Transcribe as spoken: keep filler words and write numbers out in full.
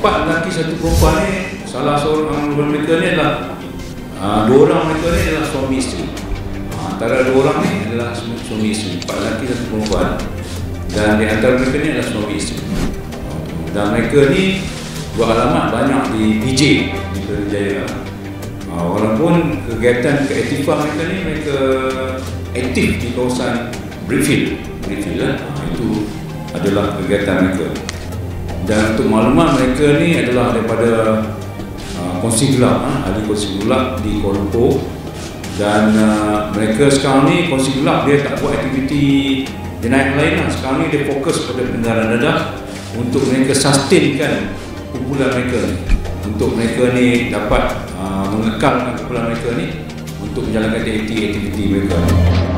empat lelaki satu perempuan ni, salah seorang mereka ni adalah uh, dua orang mereka ni adalah suami isteri. Uh, antara dua orang ni adalah suami isteri, empat lelaki satu perempuan, dan di antara mereka ni adalah suami isteri. Uh, dan mereka ni beralamat banyak di P J di Putrajaya. Uh, walaupun kegiatan keaktifan mereka ni, mereka aktif di kawasan Brickfield, Brickfield lah. Uh, itu adalah kegiatan mereka. Dan untuk maklumat, mereka ni adalah daripada uh, kongsi gelap, ha? ahli kongsi gelap di Kuala Lumpur. Dan uh, mereka sekarang ni kongsi gelap, dia tak buat aktiviti jenayah lain lah. Sekarang ni dia fokus pada pengedaran dadah untuk mereka sustainkan kumpulan mereka ni, untuk mereka ni dapat uh, mengekalkan kumpulan mereka ni untuk menjalankan aktiviti-aktiviti mereka.